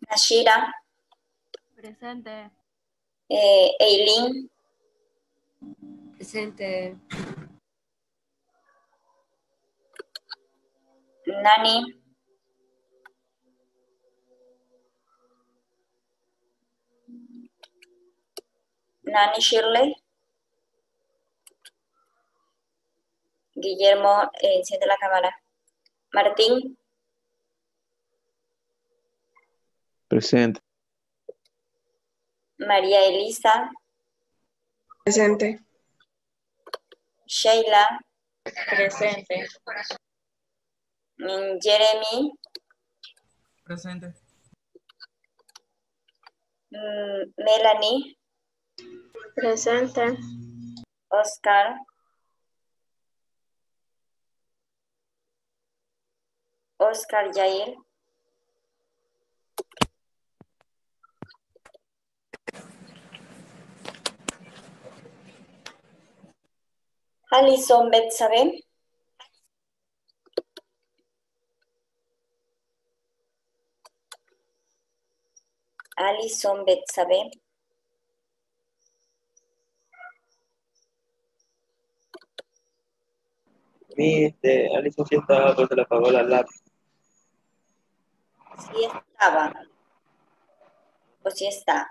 Nashira, Presente. Eileen, Presente. Nani, Nani Shirley, Guillermo, enciende la cámara. Martín, Presente. María Elisa, Presente. Sheila, Presente. Jeremy, Presente. Melanie, Presente. Oscar, Oscar Jair, Alison Betsabe, Alison Betsabe, Alison sí estaba, pero se le apagó la laptop. sí estaba, o sí está.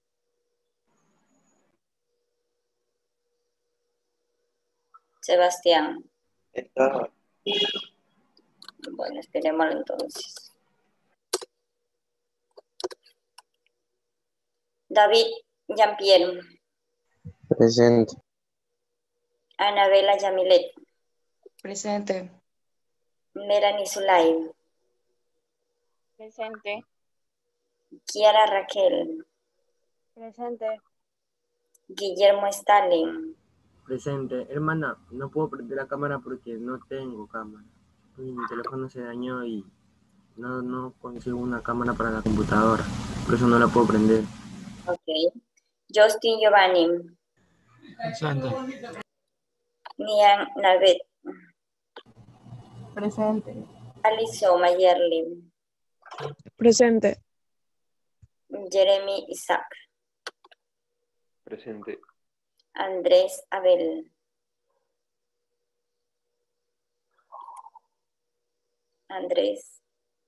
Sebastián. Estaba. Bueno, esperémoslo entonces. David Jean-Pierre, Presente. Anabela Yamilet, Presente. Melanie Zulay, Presente. Kiara Raquel, Presente. Guillermo Stalin, Presente. Hermana, no puedo prender la cámara porque no tengo cámara. Mi teléfono se dañó y no consigo una cámara para la computadora. Por eso no la puedo prender. ok. Justin Giovanni, Presente. Nian Navet, Presente. Alison Mayerly, Presente. Jeremy Isaac, Presente. Andrés Abel, Andrés,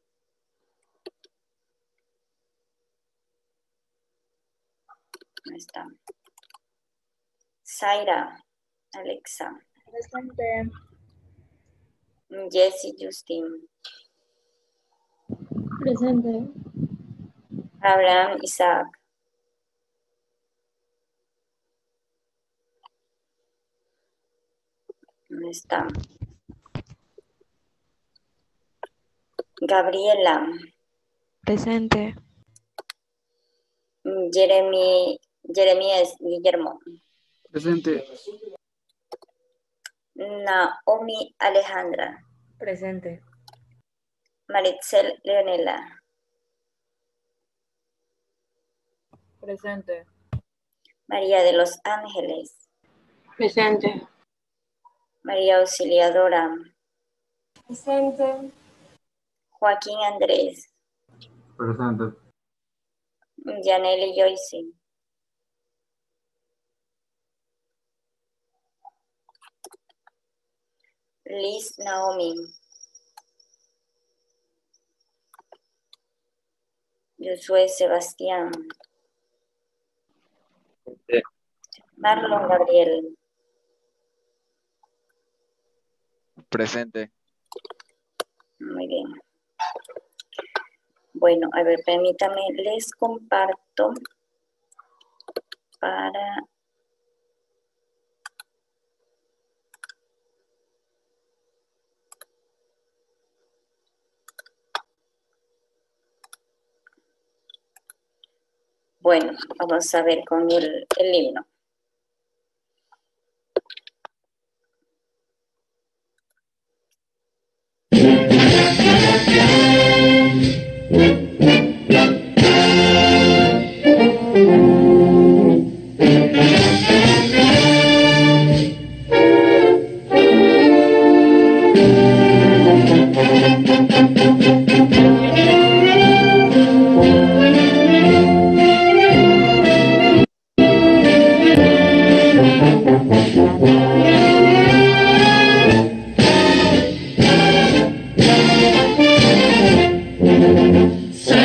¿dónde está? Zaira, Alexa, Presente. Jesse Justin, Presente. Abraham Isaac, ¿dónde está? Gabriela, Presente. Jeremías Guillermo, Presente. Naomi Alejandra, Presente. Maritzel Leonela, Presente. María de los Ángeles, Presente. María Auxiliadora, Presente. Joaquín Andrés, Presente. Yaneli Joyce, Liz Naomi, Josué Sebastián, Marlon Gabriel, Presente. muy bien. Bueno, a ver, permítame, les comparto para... Bueno, vamos a ver con el himno.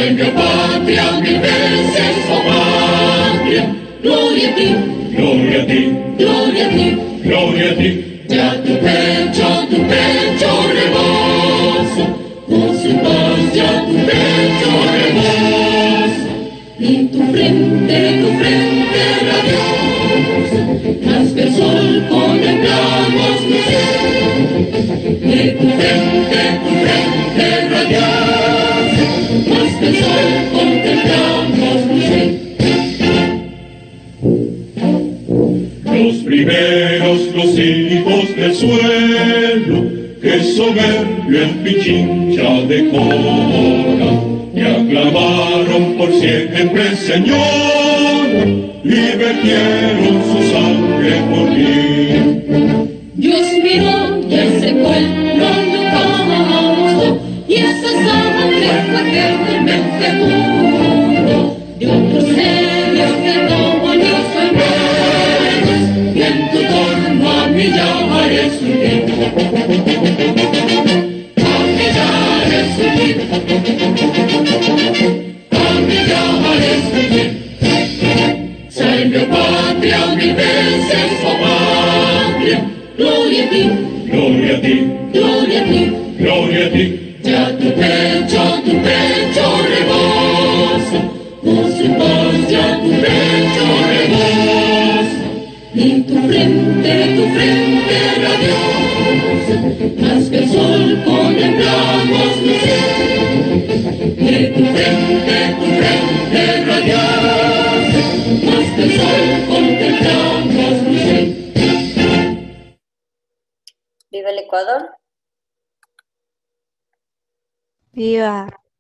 Salve, patria, mil veces, oh patria, gloria a ti, gloria a ti, gloria a ti, gloria a ti. Ya tu pecho rebosa, con su paz ya tu pecho rebosa. Y tu frente radiosa, hasta el sol contemplamos lucir. De tu frente radiosa, hasta el sol contemplamos lucir. Los primeros, los hijos del suelo, que soberbio el Pichincha decora, que aclamaron por siempre, Señor, y vertieron su sangre por ti. Dios miró y ese pueblo nunca mostró, y esa sangre fue firmemente puro, de otro serio que no volvió su empeño, y en tu torno a mí llamaré su vida. A mí llamaré su vida. A mí llamaré su vida. Salve, patria, mil veces, oh patria, gloria a ti, gloria a ti, gloria a ti, gloria a ti. Ya tu pecho rebosa, con su paz ya tu pecho rebosa. Y tu frente radiosa, hasta el sol contemplamos lucir. De tu frente radiosa, hasta el sol contemplamos lucir. Viva el Ecuador. Viva.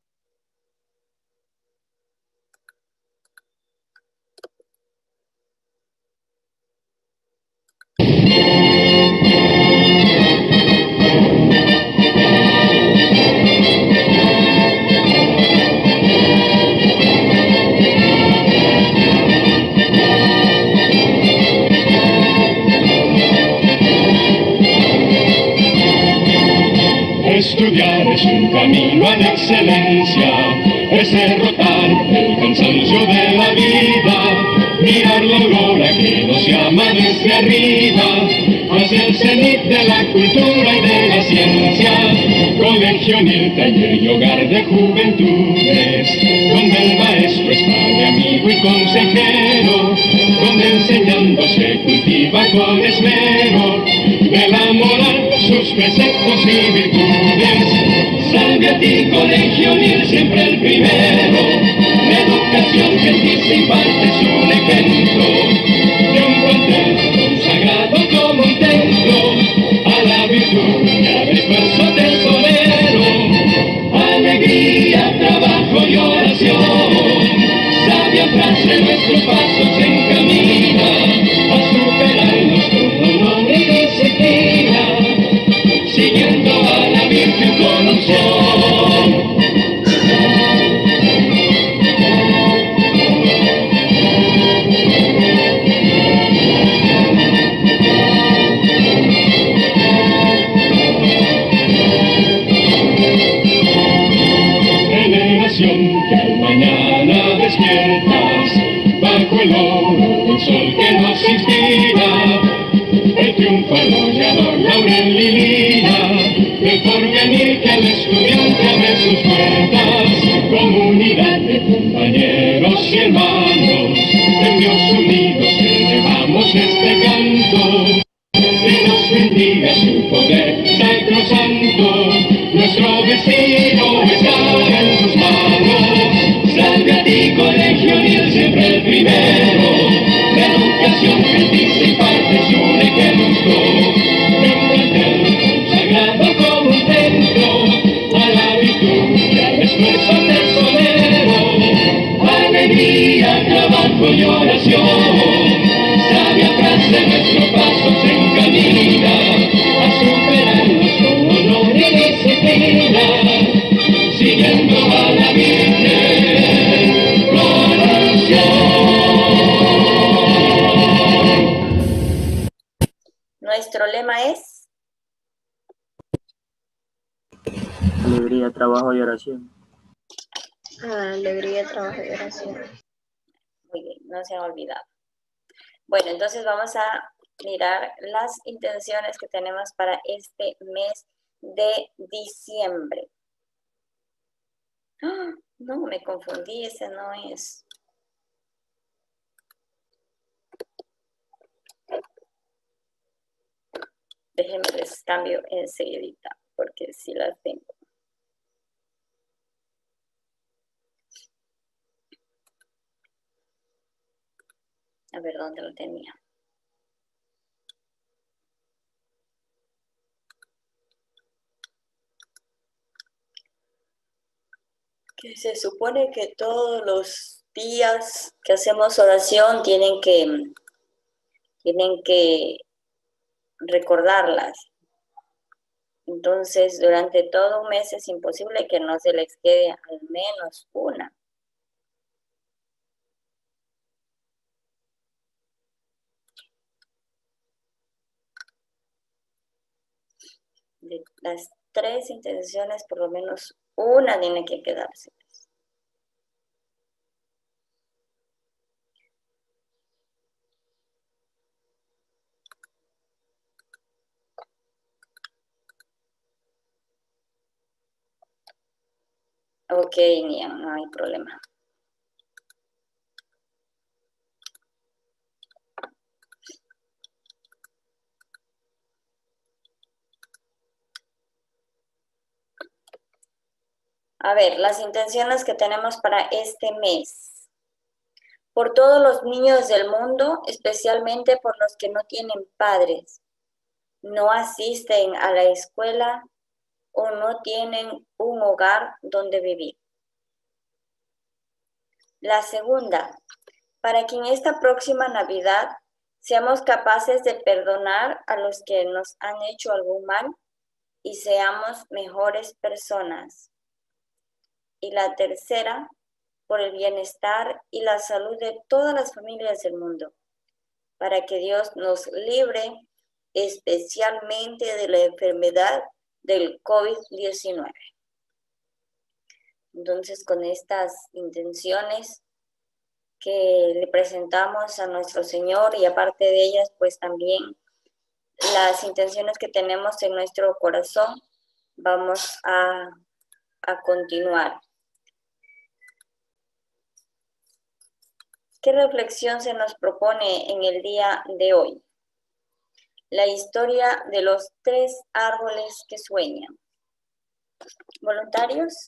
Estudiar es un camino a la excelencia, es derrotar el cansancio de la vida, mirar la aurora que nos llama desde arriba, hacia el cenit de la cultura y de la ciencia, colegio, el taller y hogar de juventudes, donde el maestro es padre, amigo y consejero, donde enseñando se cultiva con esmero, de la moral sus preceptos y virtudes. Salve a ti, colegio unir, siempre el primero, la educación que en ti se imparte es un ejemplo, de un plantel consagrado como un templo, a la virtud y al esfuerzo tesorero, alegría, trabajo y oración, sabia frase nuestros pasos encamina, a superarnos con honor y disciplina, siguiendo a la Virgen con unción. Generación que al mañana despiertas, bajo el oro del sol que nos inspira, el triunfo arrollador, laurel y lira, del porvenir que al estudiante abre sus puertas, comunidad de compañeros y hermanos, en Dios unidos elevamos este canto, que nos bendiga su poder sacrosanto, nuestro destino está en sus manos. Salve a ti, colegio unir, siempre el primero, la educación que en ti se imparte es un ejemplo, de un plantel consagrado como un templo, a la virtud y al esfuerzo tesorero, alegría, trabajo y oración, sabia frase nuestros pasos encamina, a superarnos con honor y disciplina, siguiendo a la Virgen con unción. Nuestro lema es Alegría, trabajo y oración. Alegría, trabajo y oración. Muy bien, no se han olvidado. Bueno, entonces vamos a mirar las intenciones que tenemos para este mes de diciembre. ¡Ah! No, me confundí, ese no es. Déjenme les cambio enseguida, porque sí las tengo. A ver, ¿dónde lo tenía? Que se supone que todos los días que hacemos oración tienen que recordarlas. Entonces, durante todo un mes es imposible que no se les quede al menos una. De las 3 intenciones, por lo menos una tiene que quedarse. Ok, Nian, no hay problema. A ver, las intenciones que tenemos para este mes. Por todos los niños del mundo, especialmente por los que no tienen padres, no asisten a la escuela o no tienen un hogar donde vivir. La segunda, para que en esta próxima Navidad seamos capaces de perdonar a los que nos han hecho algún mal y seamos mejores personas. Y la tercera, por el bienestar y la salud de todas las familias del mundo, para que Dios nos libre especialmente de la enfermedad del COVID-19. Entonces, con estas intenciones que le presentamos a nuestro Señor y aparte de ellas, pues también las intenciones que tenemos en nuestro corazón, vamos a continuar. ¿Qué reflexión se nos propone en el día de hoy? La historia de los 3 árboles que sueñan. ¿Voluntarios?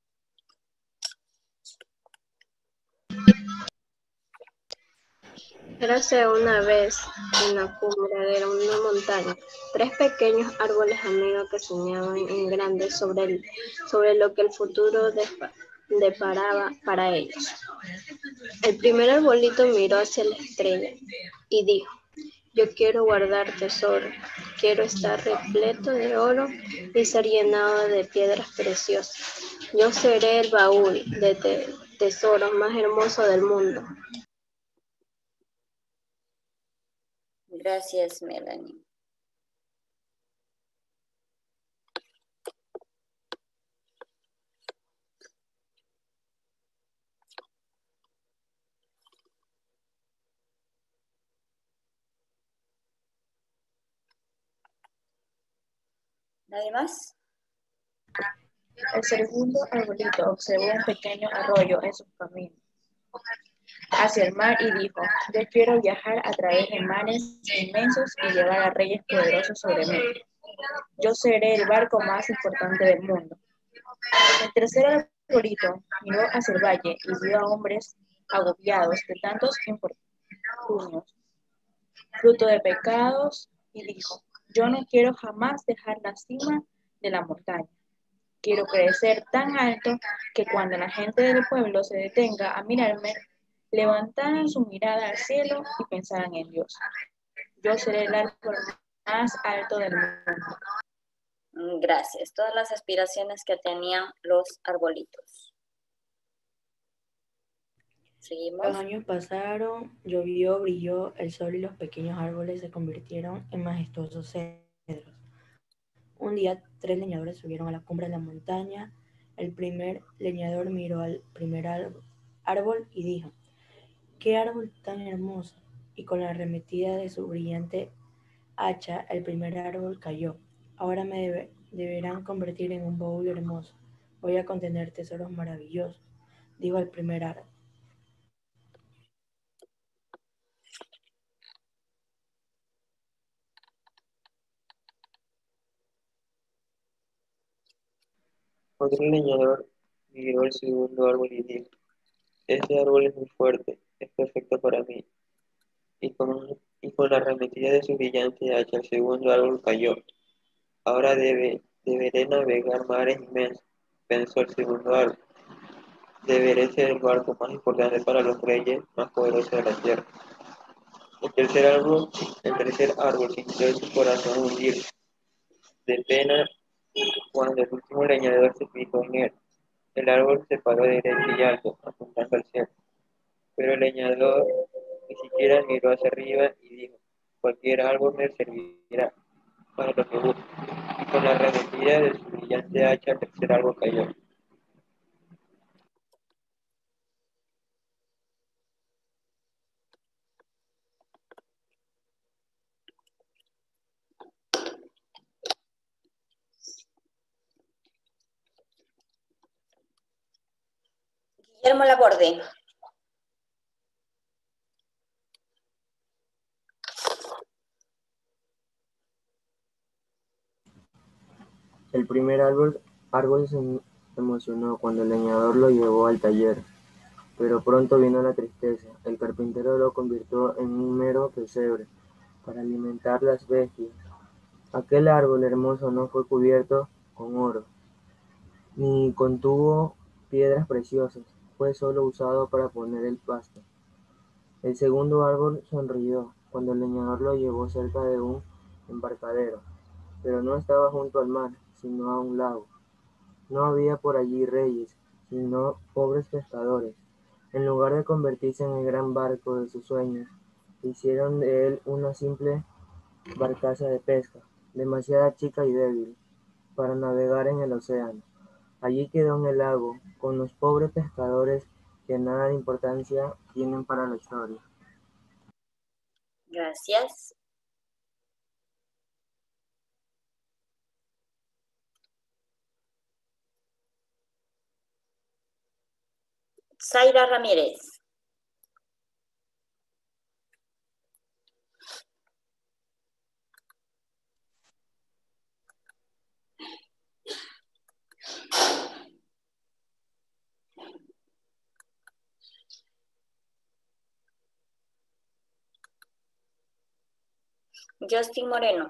Érase una vez en la cumbre de una montaña 3 pequeños árboles amigos que soñaban en grande sobre lo que el futuro deparaba para ellos. El primer arbolito miró hacia la estrella y dijo: yo quiero guardar tesoro, quiero estar repleto de oro y ser llenado de piedras preciosas. Yo seré el baúl de tesoros más hermoso del mundo. Gracias, Melanie. ¿Nadie más? El segundo arbolito observó un pequeño arroyo en su camino hacia el mar y dijo: yo quiero viajar a través de mares inmensos y llevar a reyes poderosos sobre mí. Yo seré el barco más importante del mundo. El tercer arbolito miró hacia el valle y vio a hombres agobiados de tantos infortunios, fruto de pecados, y dijo: yo no quiero jamás dejar la cima de la montaña. Quiero crecer tan alto que cuando la gente del pueblo se detenga a mirarme, levantaran su mirada al cielo y pensaran en Dios. Yo seré el árbol más alto del mundo. Gracias. Todas las aspiraciones que tenían los arbolitos. Seguimos. Los años pasaron, llovió, brilló el sol y los pequeños árboles se convirtieron en majestuosos cedros. Un día, 3 leñadores subieron a la cumbre de la montaña El primer leñador miró al primer árbol y dijo: ¡Qué árbol tan hermoso! Y con la arremetida de su brillante hacha, el primer árbol cayó. Ahora me deberán convertir en un baúl hermoso. Voy a contener tesoros maravillosos, dijo el primer árbol. Otro leñador miró el segundo árbol y dijo, este árbol es muy fuerte, es perfecto para mí. Y con la arremetida de su brillante hacha, el segundo árbol cayó. Ahora deberé navegar mares inmensos, pensó el segundo árbol. Deberé ser el barco más importante para los reyes más poderosos de la tierra. El tercer árbol sintió su corazón hundir de pena cuando el último leñador se fijó en él. El árbol se paró derecho y alto, apuntando al cielo. Pero el leñador ni siquiera miró hacia arriba y dijo, cualquier árbol me servirá para lo que busque. Y con la arremetida de su brillante hacha, el tercer árbol cayó. Guillermo Laborde. El primer árbol se emocionó cuando el leñador lo llevó al taller, pero pronto vino la tristeza. El carpintero lo convirtió en un mero pesebre para alimentar las bestias. Aquel árbol hermoso no fue cubierto con oro, ni contuvo piedras preciosas, fue solo usado para poner el pasto. El segundo árbol sonrió cuando el leñador lo llevó cerca de un embarcadero, pero no estaba junto al mar, sino a un lago. No había por allí reyes, sino pobres pescadores. En lugar de convertirse en el gran barco de sus sueños, hicieron de él una simple barcaza de pesca, demasiado chica y débil para navegar en el océano. Allí quedó en el lago, con los pobres pescadores que nada de importancia tienen para la historia. Gracias. Zaira Ramírez. Justin Moreno.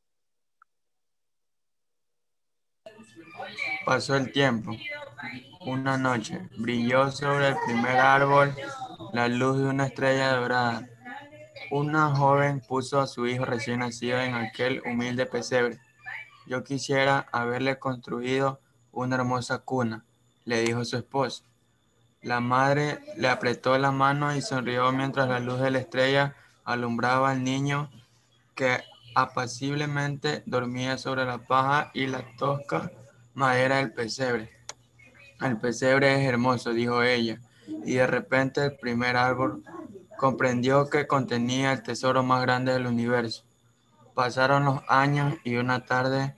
Pasó el tiempo. Una noche brilló sobre el primer árbol la luz de una estrella dorada. Una joven puso a su hijo recién nacido en aquel humilde pesebre. Yo quisiera haberle construido una hermosa cuna, le dijo su esposo. La madre le apretó la mano y sonrió mientras la luz de la estrella alumbraba al niño que apaciblemente dormía sobre la paja y la tosca madera del pesebre. El pesebre es hermoso, dijo ella, y de repente el primer árbol comprendió que contenía el tesoro más grande del universo. Pasaron los años y una tarde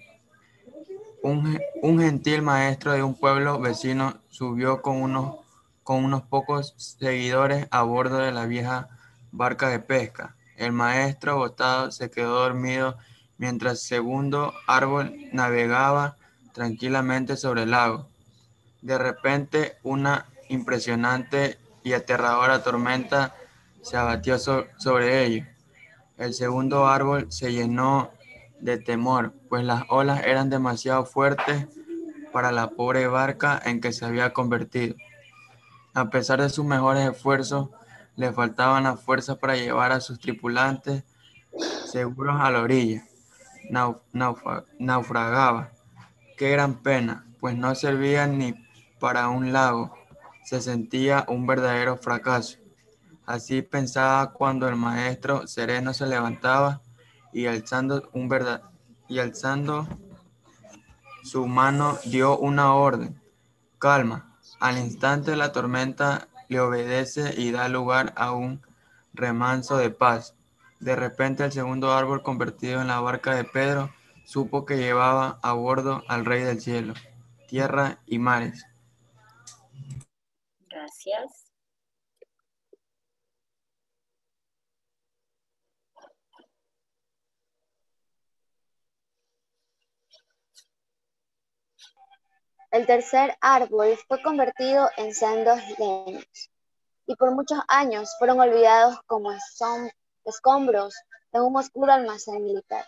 un gentil maestro de un pueblo vecino subió con unos pocos seguidores a bordo de la vieja barca de pesca. El maestro agotado se quedó dormido mientras el segundo árbol navegaba tranquilamente sobre el lago. De repente, una impresionante y aterradora tormenta se abatió sobre ellos. El segundo árbol se llenó de temor, pues las olas eran demasiado fuertes para la pobre barca en que se había convertido. A pesar de sus mejores esfuerzos, le faltaban las fuerzas para llevar a sus tripulantes seguros a la orilla. Naufragaba. Qué gran pena, pues no servía ni para un lago. Se sentía un verdadero fracaso. Así pensaba cuando el maestro sereno se levantaba y alzando su mano dio una orden. Calma. Al instante la tormenta le obedece y da lugar a un remanso de paz. De repente el segundo árbol convertido en la barca de Pedro supo que llevaba a bordo al Rey del cielo, tierra y mares. Gracias. El tercer árbol fue convertido en sendos leños, y por muchos años fueron olvidados como escombros de un oscuro almacén militar.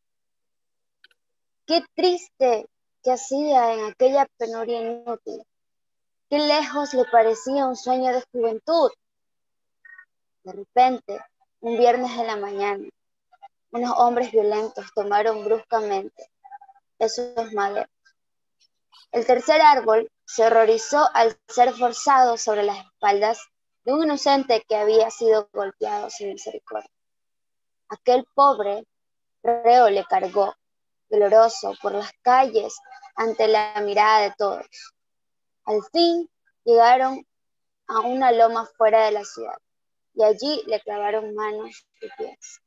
Qué triste que hacía en aquella penuria inútil. Qué lejos le parecía un sueño de juventud. De repente, un viernes de la mañana, unos hombres violentos tomaron bruscamente esos maderos. El tercer árbol se horrorizó al ser forzado sobre las espaldas de un inocente que había sido golpeado sin misericordia. Aquel pobre reo le cargó, doloroso, por las calles ante la mirada de todos. Al fin llegaron a una loma fuera de la ciudad y allí le clavaron manos y pies.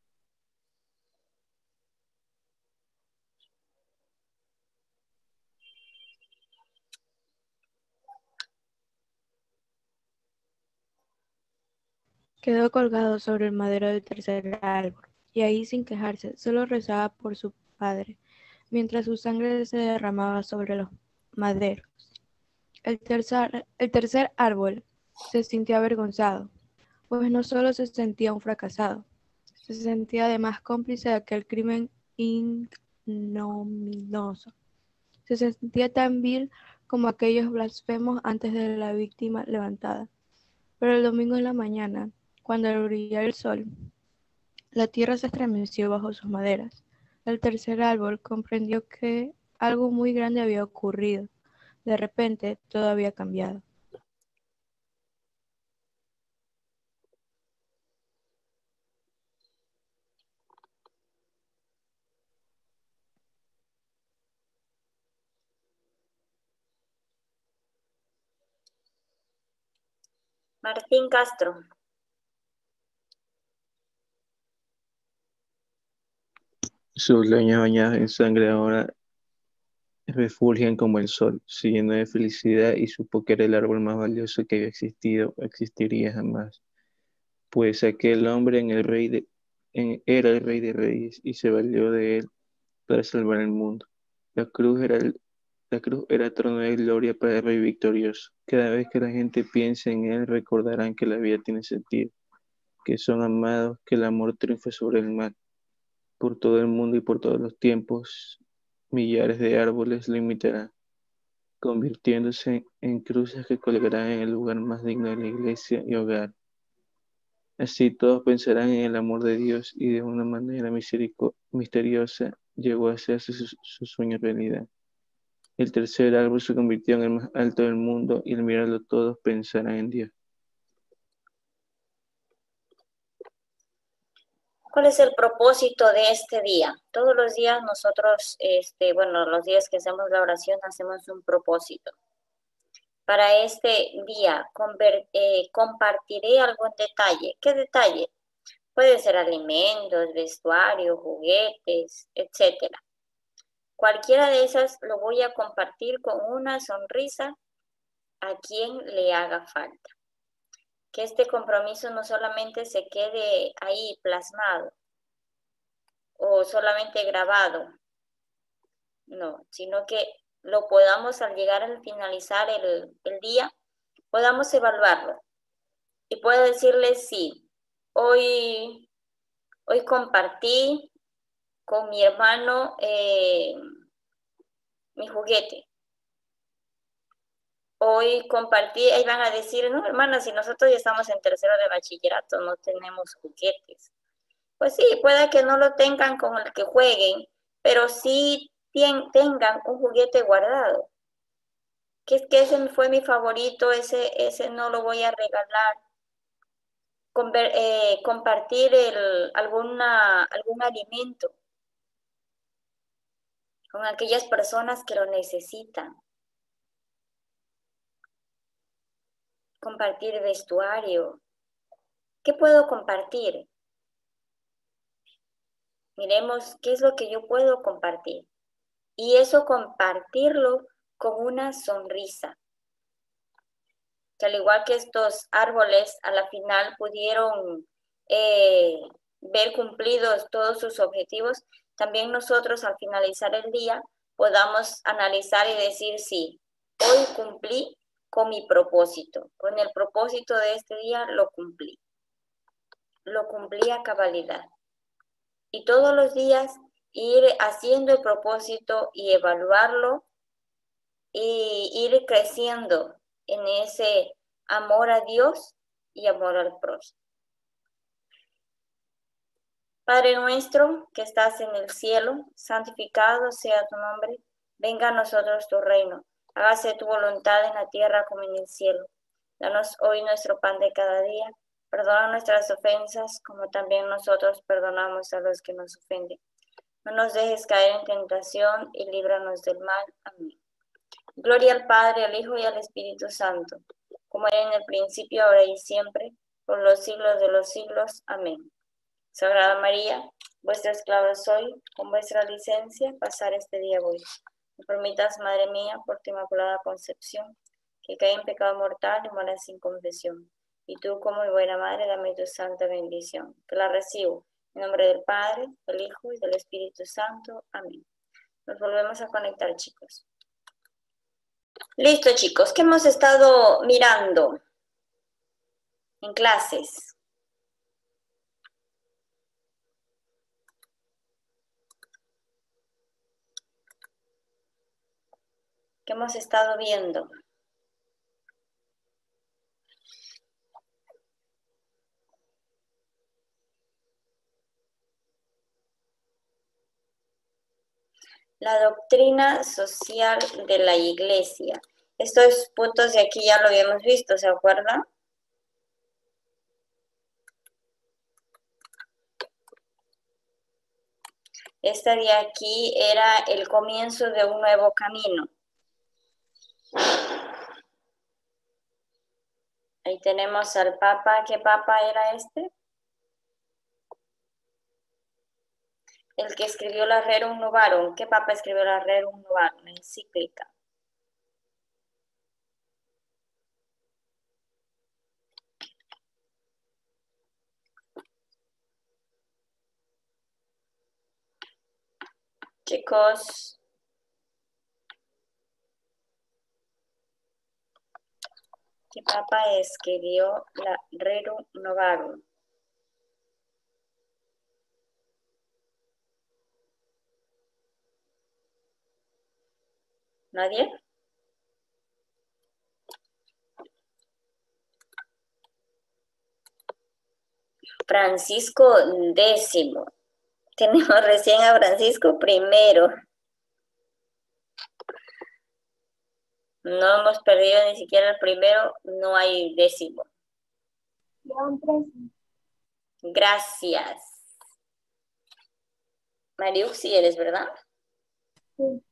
Quedó colgado sobre el madero del tercer árbol, y ahí sin quejarse, solo rezaba por su padre, mientras su sangre se derramaba sobre los maderos. El tercer árbol se sintió avergonzado, pues no solo se sentía un fracasado, se sentía además cómplice de aquel crimen ignominioso. Se sentía tan vil como aquellos blasfemos antes de la víctima levantada. Pero el domingo en la mañana, cuando al brillar el sol, la tierra se estremeció bajo sus maderas. El tercer árbol comprendió que algo muy grande había ocurrido. De repente, todo había cambiado. Martín Castro. Sus leñas bañadas en sangre ahora refulgen como el sol, se llenó de felicidad y supo que era el árbol más valioso que había existido o existiría jamás. Pues aquel hombre era el rey de reyes y se valió de él para salvar el mundo. La cruz era trono de gloria para el rey victorioso. Cada vez que la gente piense en él, recordarán que la vida tiene sentido, que son amados, que el amor triunfa sobre el mal. Por todo el mundo y por todos los tiempos, millares de árboles lo imitarán, convirtiéndose en cruces que colgarán en el lugar más digno de la iglesia y hogar. Así todos pensarán en el amor de Dios y de una manera misteriosa llegó a hacerse su sueño realidad. El tercer árbol se convirtió en el más alto del mundo y al mirarlo todos pensarán en Dios. ¿Cuál es el propósito de este día? Todos los días nosotros, los días que hacemos la oración hacemos un propósito. Para este día compartiré algún detalle. ¿Qué detalle? Puede ser alimentos, vestuario, juguetes, etc. Cualquiera de esas lo voy a compartir con una sonrisa a quien le haga falta. Que este compromiso no solamente se quede ahí plasmado o solamente grabado, no, sino que lo podamos al llegar al finalizar el día, podamos evaluarlo y puedo decirles sí, hoy compartí con mi hermano mi juguete. Hoy compartí, ahí van a decir, no, hermana, si nosotros ya estamos en tercero de bachillerato, no tenemos juguetes. Pues sí, puede que no lo tengan con el que jueguen, pero sí tengan un juguete guardado. Que es que ese fue mi favorito, ese no lo voy a regalar. Compartir algún alimento con aquellas personas que lo necesitan. compartir vestuario. ¿Qué puedo compartir? Miremos qué es lo que yo puedo compartir. Y eso compartirlo con una sonrisa. Que al igual que estos árboles, a la final pudieron ver cumplidos todos sus objetivos, también nosotros al finalizar el día podamos analizar y decir, sí, hoy cumplí con mi propósito, con el propósito de este día lo cumplí a cabalidad. Y todos los días ir haciendo el propósito y evaluarlo y ir creciendo en ese amor a Dios y amor al prójimo. Padre nuestro que estás en el cielo, santificado sea tu nombre, venga a nosotros tu reino, hágase tu voluntad en la tierra como en el cielo. Danos hoy nuestro pan de cada día, perdona nuestras ofensas como también nosotros perdonamos a los que nos ofenden. No nos dejes caer en tentación y líbranos del mal. Amén. Gloria al Padre, al Hijo y al Espíritu Santo, como era en el principio, ahora y siempre, por los siglos de los siglos. Amén. Sagrada María, vuestra esclava soy, con vuestra licencia pasar este día voy. Me permitas, Madre mía, por tu inmaculada concepción, que caí en pecado mortal y muera sin confesión. Y tú, como mi buena Madre, dame tu santa bendición, que la recibo. En nombre del Padre, del Hijo y del Espíritu Santo. Amén. Nos volvemos a conectar, chicos. Listo, chicos, ¿qué hemos estado mirando en clases? ¿Qué hemos estado viendo? La doctrina social de la Iglesia. Estos puntos de aquí ya lo habíamos visto, ¿se acuerdan? Esta de aquí era el comienzo de un nuevo camino. Ahí tenemos al Papa. ¿Qué Papa era este? El que escribió la Rerum Novarum. ¿Qué Papa escribió la Rerum Novarum? La encíclica. Chicos, ¿qué Papa escribió la Rerum Novarum? ¿Nadie? Francisco X. Tenemos recién a Francisco I. No hemos perdido ni siquiera el primero, no hay décimo. Gracias. Mariuxi eres, ¿verdad? Sí.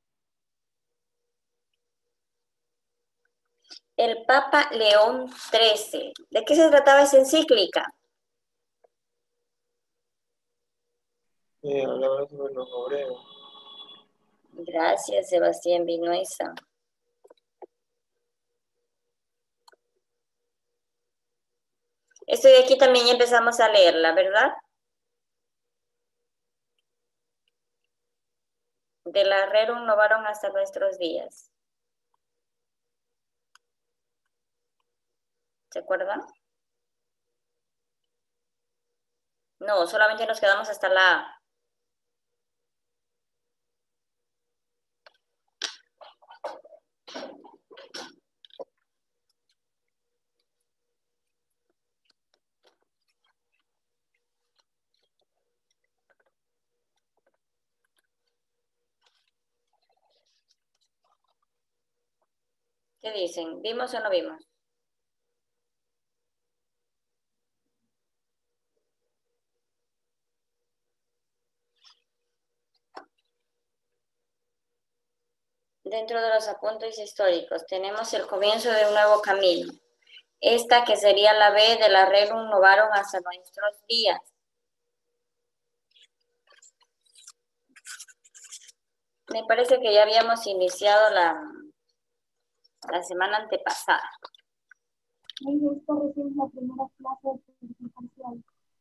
El Papa León XIII. ¿De qué se trataba esa encíclica? Hablaba sobre los obreros. Gracias, Sebastián Vinuesa. Esto de aquí también ya empezamos a leerla, ¿verdad? De la Rerum Novarum hasta nuestros días. ¿Se acuerdan? No, solamente nos quedamos hasta la A. ¿Qué dicen? ¿Vimos o no vimos? Dentro de los apuntes históricos tenemos el comienzo de un nuevo camino. Esta que sería la B de la Rerum Novarum hasta nuestros días. Me parece que ya habíamos iniciado la semana antepasada. Esta recién es la primera clase presencial.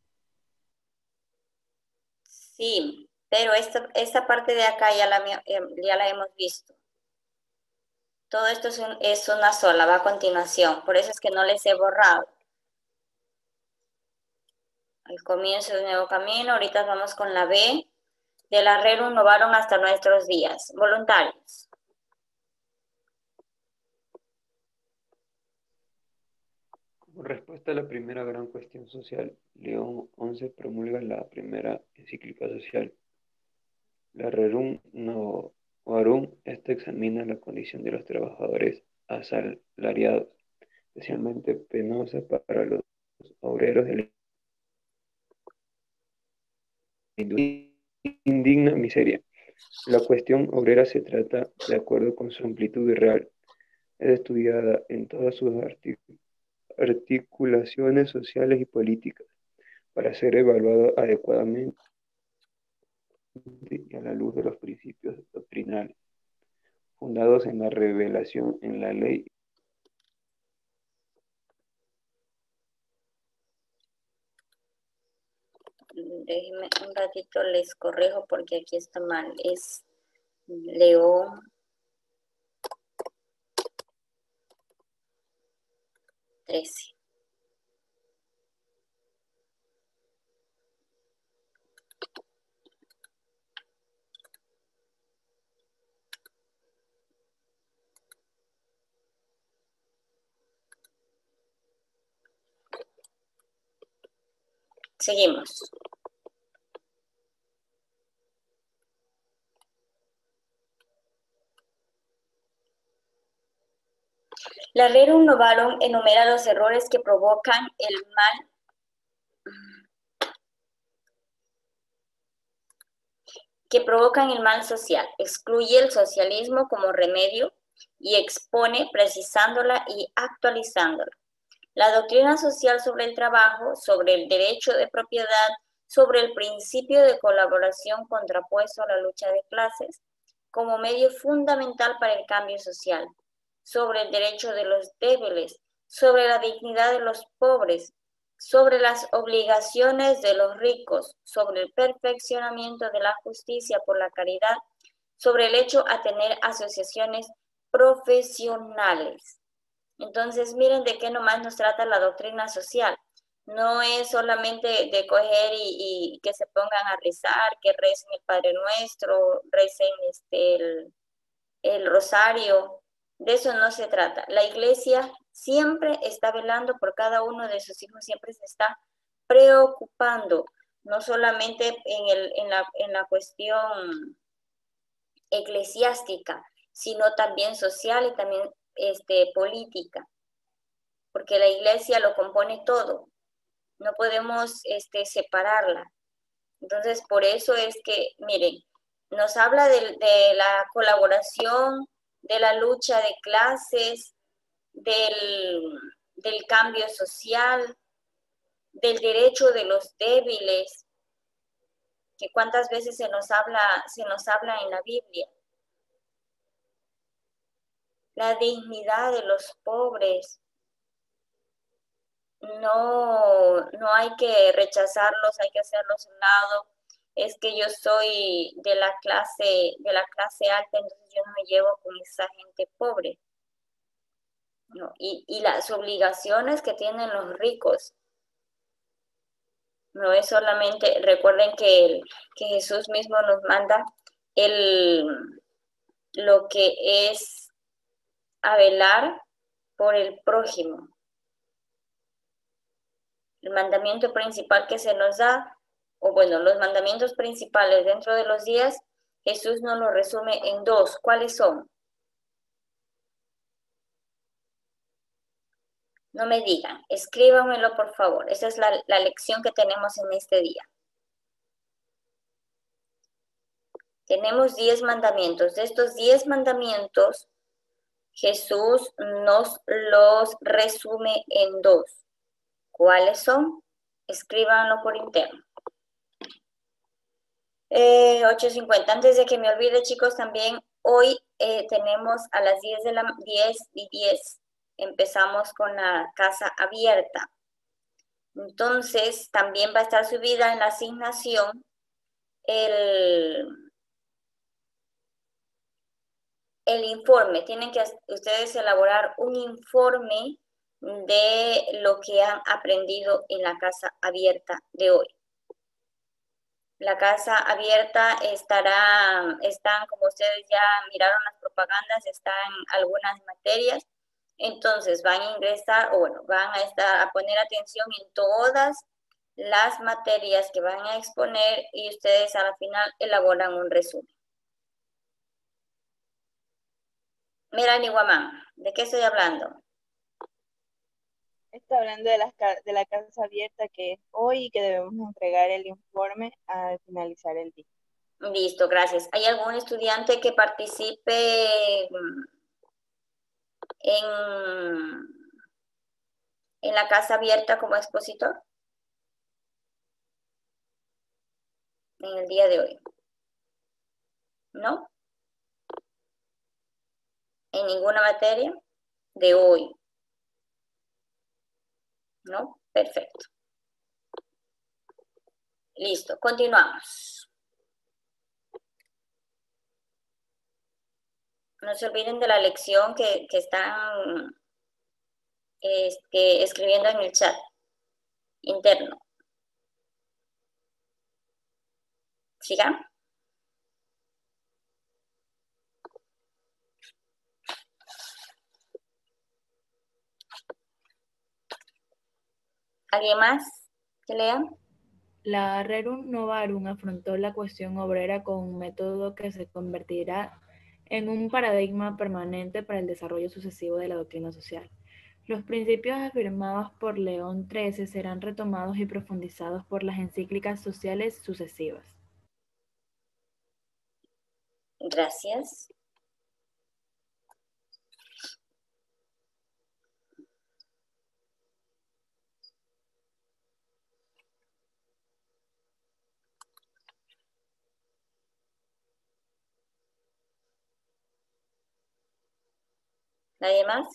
Sí, pero esta parte de acá ya la hemos visto. Todo esto es una sola, va a continuación. Por eso es que no les he borrado. El comienzo de un nuevo camino. Ahorita vamos con la B. De la Rerum Novarum hasta nuestros días. Voluntarios. Como respuesta a la primera gran cuestión social, León XI promulga la primera encíclica social, la Rerum Novarum. Esta examina la condición de los trabajadores asalariados, especialmente penosa para los obreros de la industria, indigna miseria. La cuestión obrera se trata de acuerdo con su amplitud real. Es estudiada en todas sus articulaciones sociales y políticas para ser evaluado adecuadamente y a la luz de los principios doctrinales fundados en la revelación, en la ley. Déjenme un ratito, les corrijo porque aquí está mal. Es León XIII. Seguimos. La Rerum Novarum enumera los errores que provocan el mal social, excluye el socialismo como remedio y expone precisándola y actualizándola. La doctrina social sobre el trabajo, sobre el derecho de propiedad, sobre el principio de colaboración contrapuesto a la lucha de clases, como medio fundamental para el cambio social, sobre el derecho de los débiles, sobre la dignidad de los pobres, sobre las obligaciones de los ricos, sobre el perfeccionamiento de la justicia por la caridad, sobre el hecho a tener asociaciones profesionales. Entonces, miren de qué nomás nos trata la doctrina social. No es solamente de coger y que se pongan a rezar, que recen el Padre Nuestro, recen el rosario. De eso no se trata. La iglesia siempre está velando por cada uno de sus hijos, siempre se está preocupando, no solamente en la cuestión eclesiástica, sino también social y también política, porque la iglesia lo compone todo, no podemos separarla. Entonces, por eso es que, miren, nos habla de la colaboración, de la lucha de clases, del cambio social, del derecho de los débiles, que cuántas veces se nos habla en la Biblia. La dignidad de los pobres. No hay que rechazarlos, hay que hacerlos a un lado. Es que yo soy de la clase alta, entonces yo no me llevo con esa gente pobre. No, y las obligaciones que tienen los ricos. No es solamente, recuerden que Jesús mismo nos manda lo que es a velar por el prójimo. El mandamiento principal que se nos da, o bueno, los mandamientos principales dentro de los días, Jesús nos lo resume en dos. ¿Cuáles son? No me digan, escríbanmelo por favor. Esa es la lección que tenemos en este día. Tenemos 10 mandamientos. De estos 10 mandamientos, Jesús nos los resume en dos. ¿Cuáles son? Escríbanlo por interno. 8:50. Antes de que me olvide, chicos, también hoy tenemos a las 10:10. Empezamos con la casa abierta. Entonces, también va a estar subida en la asignación el informe. Tienen que ustedes elaborar un informe de lo que han aprendido en la casa abierta de hoy. La casa abierta están, como ustedes ya miraron las propagandas, están algunas materias. Entonces van a ingresar, o bueno, van a poner atención en todas las materias que van a exponer y ustedes a la final elaboran un resumen. Melanie Guamán, ¿de qué estoy hablando? Está hablando de la casa abierta que es hoy y que debemos entregar el informe al finalizar el día. Listo, gracias. ¿Hay algún estudiante que participe en la casa abierta como expositor en el día de hoy? ¿No? ¿En ninguna materia de hoy? ¿No? Perfecto. Listo, continuamos. No se olviden de la lección que están escribiendo en el chat interno. ¿Sigan? ¿Alguien más que lea? La Rerum Novarum afrontó la cuestión obrera con un método que se convertirá en un paradigma permanente para el desarrollo sucesivo de la doctrina social. Los principios afirmados por León XIII serán retomados y profundizados por las encíclicas sociales sucesivas. Gracias. ¿Nadie más?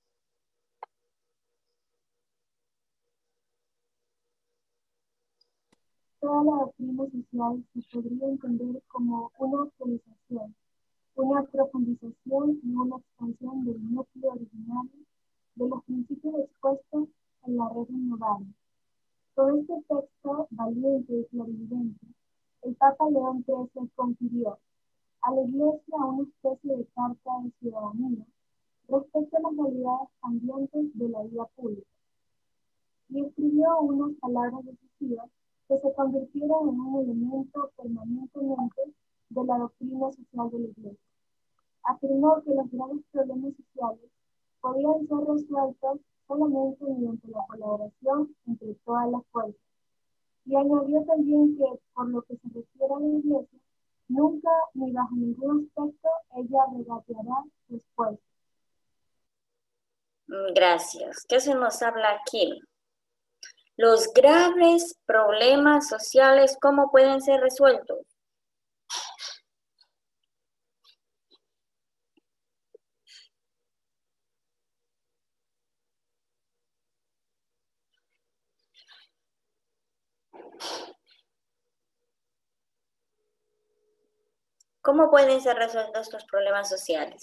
Toda la doctrina social se podría entender como una actualización, una profundización y una expansión del núcleo originario de los principios expuestos en la Rerum Novarum. Con este texto valiente y clarividente, el Papa León XIII confirió a la Iglesia una especie de carta de ciudadanía respecto a las realidades cambiantes de la vida pública, y escribió unas palabras decisivas que se convirtieron en un elemento permanentemente de la doctrina social de la Iglesia. Afirmó que los graves problemas sociales podían ser resueltos solamente mediante la colaboración entre todas las fuerzas. Y añadió también que, por lo que se refiere a la Iglesia, nunca ni bajo ningún aspecto ella regateará su esfuerzo. Gracias. ¿Qué se nos habla aquí? Los graves problemas sociales, ¿cómo pueden ser resueltos? ¿Cómo pueden ser resueltos estos problemas sociales?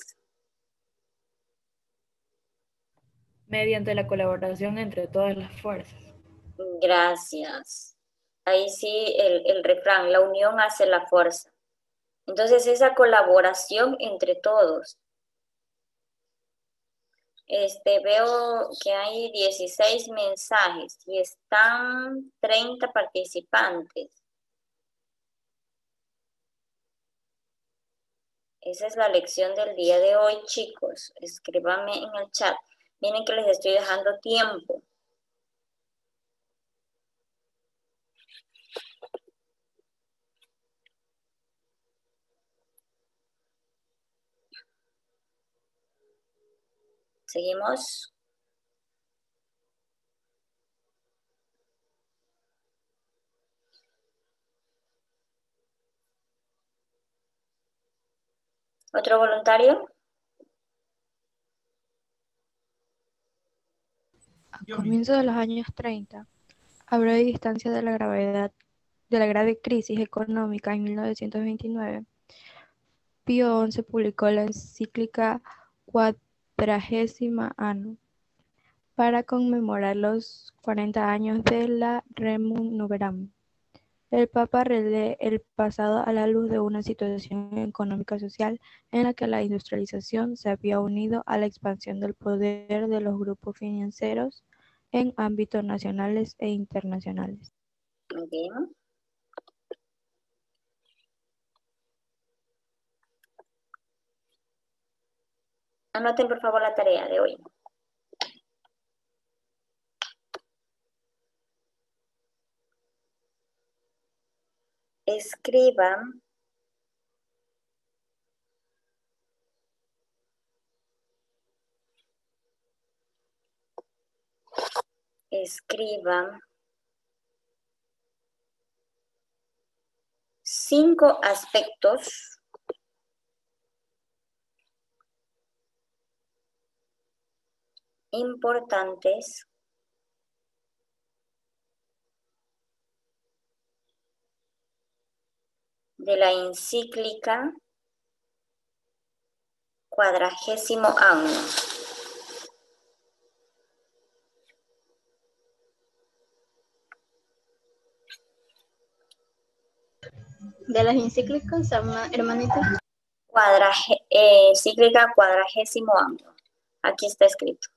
Mediante la colaboración entre todas las fuerzas. Gracias. Ahí sí el refrán, la unión hace la fuerza. Entonces esa colaboración entre todos. Veo que hay 16 mensajes y están 30 participantes. Esa es la lección del día de hoy, chicos. Escríbanme en el chat. Miren que les estoy dejando tiempo. Seguimos. ¿Otro voluntario? A comienzos de los años 30, a breve distancia de la grave crisis económica en 1929, Pío XI publicó la encíclica Quadragesima Anno para conmemorar los 40 años de la Rerum Novarum. El Papa relee el pasado a la luz de una situación económica y social en la que la industrialización se había unido a la expansión del poder de los grupos financieros en ámbitos nacionales e internacionales. Muy bien. Anoten por favor la tarea de hoy. Escriban escriban 5 aspectos importantes de la encíclica Quadragesimo Anno. De las encíclicas, hermanita. Encíclica Quadragesimo Anno. Aquí está escrito.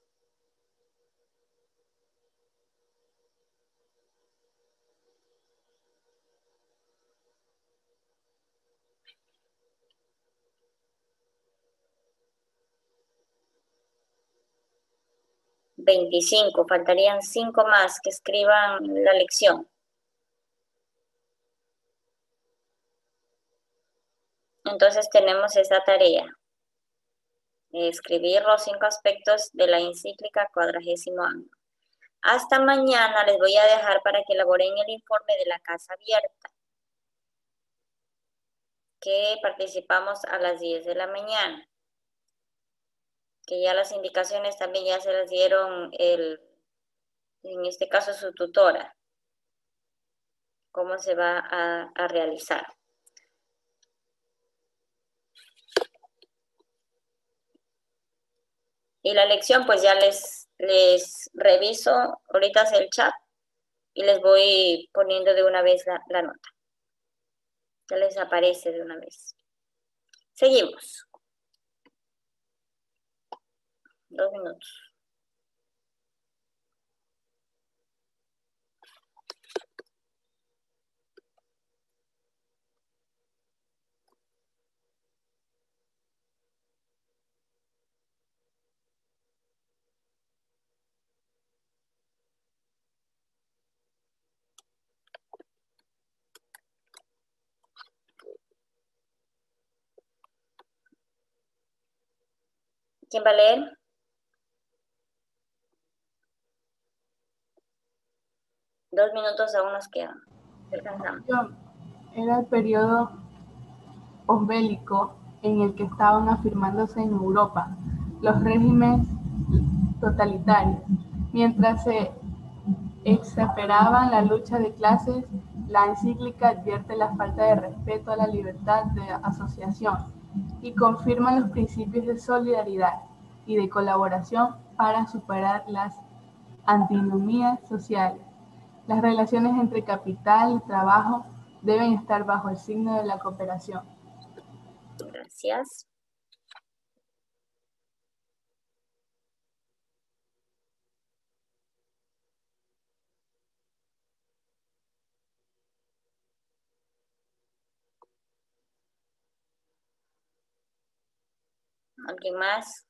$25, faltarían 5 más que escriban la lección. Entonces tenemos esta tarea, escribir los 5 aspectos de la encíclica Quadragesimo Anno. Hasta mañana les voy a dejar para que elaboren el informe de la casa abierta, que participamos a las 10 de la mañana, que ya las indicaciones también ya se las dieron en este caso su tutora, cómo se va a realizar. Y la lección pues ya les reviso ahorita el chat y les voy poniendo de una vez la nota. Ya les aparece de una vez. Seguimos. 2 minutos. ¿Quién va a leer? Dos minutos aún nos quedan. Alcanzamos. Era el periodo posbélico en el que estaban afirmándose en Europa los regímenes totalitarios. Mientras se exacerbaba la lucha de clases, la encíclica advierte la falta de respeto a la libertad de asociación y confirma los principios de solidaridad y de colaboración para superar las antinomías sociales. Las relaciones entre capital y trabajo deben estar bajo el signo de la cooperación. Gracias. ¿Alguien más?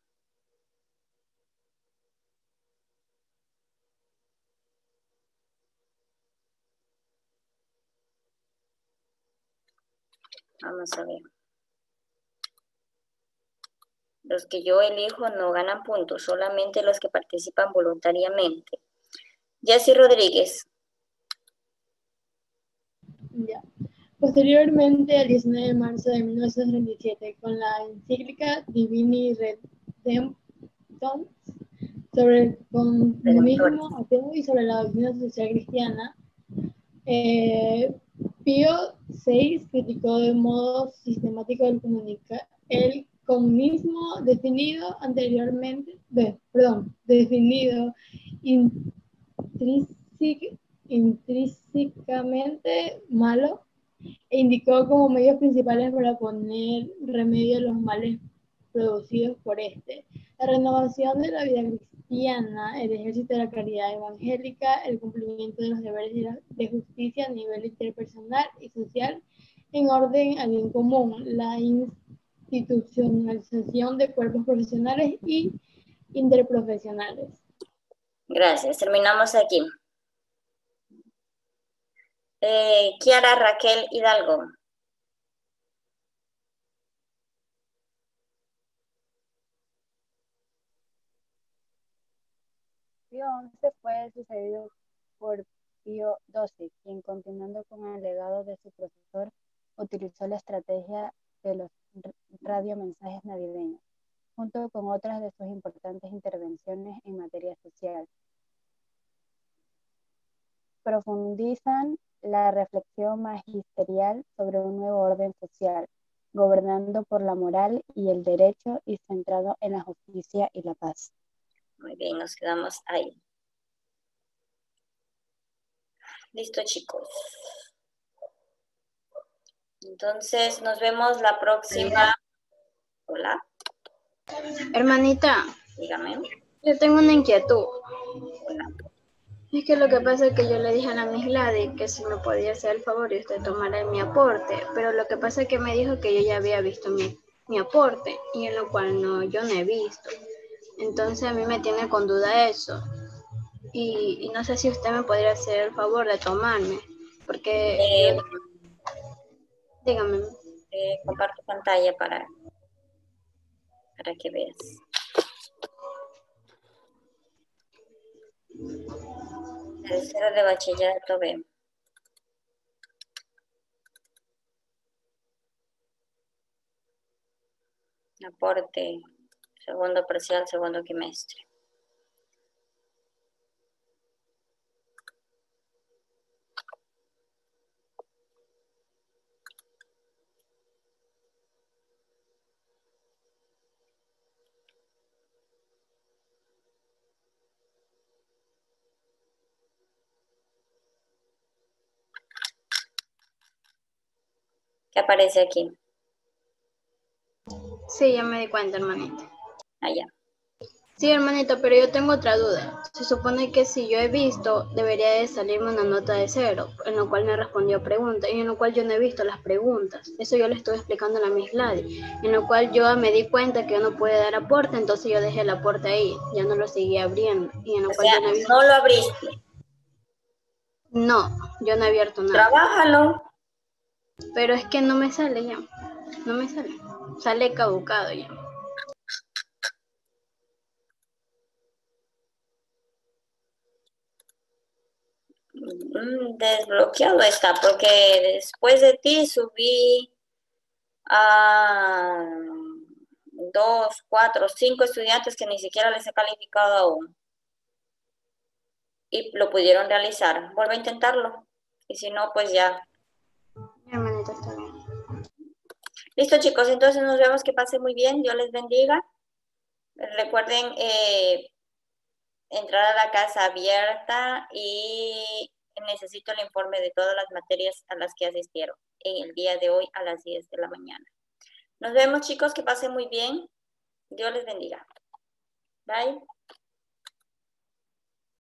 Vamos a ver. Los que yo elijo no ganan puntos, solamente los que participan voluntariamente. Jessy Rodríguez. Ya. Posteriormente, el 19 de marzo de 1937, con la encíclica Divini Redemptor sobre el comunismo ateo y sobre la doctrina social cristiana, Pío VI criticó de modo sistemático el comunismo definido intrínsecamente malo, e indicó como medios principales para poner remedio a los males producidos por este: la renovación de la vida cristiana, el ejercicio de la caridad evangélica, el cumplimiento de los deberes de justicia a nivel interpersonal y social en orden al bien común, la institucionalización de cuerpos profesionales y interprofesionales. Gracias, terminamos aquí. Kiara Raquel Hidalgo. Pío XI fue sucedido por Pío XII, quien, continuando con el legado de su profesor, utilizó la estrategia de los radiomensajes navideños, junto con otras de sus importantes intervenciones en materia social. Profundizan la reflexión magisterial sobre un nuevo orden social, gobernando por la moral y el derecho y centrado en la justicia y la paz. Muy bien, nos quedamos ahí. Listo, chicos. Entonces, nos vemos la próxima. Hola. Hermanita. Dígame. Yo tengo una inquietud. Hola. Es que lo que pasa es que yo le dije a la Miss Gladys que si me podía hacer el favor y usted tomara mi aporte, pero lo que pasa es que me dijo que yo ya había visto mi aporte, y en lo cual yo no he visto. Entonces a mí me tiene con duda eso. Y no sé si usted me podría hacer el favor de tomarme, porque dígame. Comparto pantalla para que veas. Tercero de bachillerato B. Aporte, segundo parcial, segundo trimestre. ¿Qué aparece aquí? Sí, ya me di cuenta, hermanita. Allá. Sí, hermanita, pero yo tengo otra duda. Se supone que si yo he visto, debería de salirme una nota de 0, en lo cual me respondió preguntas, y en lo cual yo no he visto las preguntas. Eso yo le estuve explicando a la Miss Gladys, en lo cual yo me di cuenta que yo no pude dar aporte, entonces yo dejé el aporte ahí, ya no lo seguí abriendo. Y en lo cual yo no he visto... no lo abriste. No, yo no he abierto nada. Trabájalo. Pero es que no me sale ya. No me sale. Sale caducado ya. Desbloqueado está, porque después de ti subí a 2, 4, 5 estudiantes que ni siquiera les he calificado aún. Y lo pudieron realizar. Vuelvo a intentarlo. Y si no, pues ya. Hermanita, está bien. Listo, chicos. Entonces nos vemos. Que pasen muy bien. Dios les bendiga. Recuerden entrar a la casa abierta y necesito el informe de todas las materias a las que asistieron en el día de hoy a las 10 de la mañana. Nos vemos, chicos. Que pasen muy bien. Dios les bendiga. Bye.